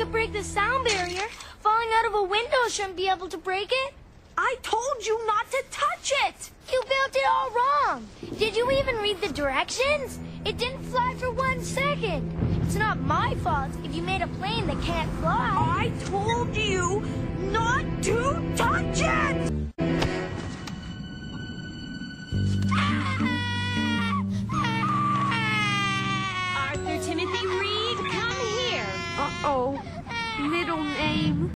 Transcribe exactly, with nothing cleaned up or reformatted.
could break the sound barrier. Falling out of a window shouldn't be able to break it. I told you not to touch it! You built it all wrong. Did you even read the directions? It didn't fly for one second. It's not my fault if you made a plane that can't fly. I told you not to touch it! Arthur Timothy Reed, come here. Uh-oh. Middle name.